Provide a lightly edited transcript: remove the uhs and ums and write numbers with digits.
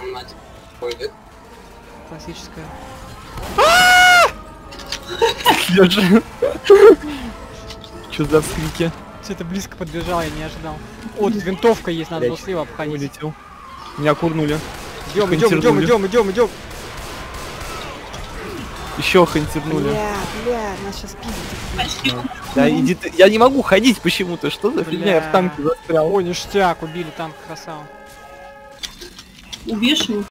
Он на пойдет. Классическая. Я же... Чё за вскрики? Что-то близко подбежал, я не ожидал. О, тут винтовка есть, надо было слева обходить. Вылетел. Меня курнули. Идем. Еще хантернули. Бля, нас сейчас пиздит. Да иди ты. Я не могу ходить почему-то. Что за фигня? Я в танке застрял. О, ништяк, убили танк, красава. Убьешь его?